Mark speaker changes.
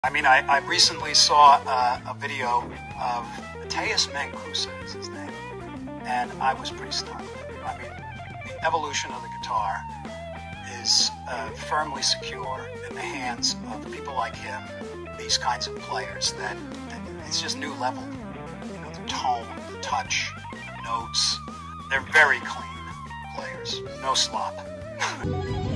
Speaker 1: I mean, I recently saw a video of Matteo Mancuso is his name, and I was pretty stunned. I mean, the evolution of the guitar is firmly secure in the hands of people like him, these kinds of players, that it's just new level. You know, the tone, the touch, notes, they're very clean players, no slop.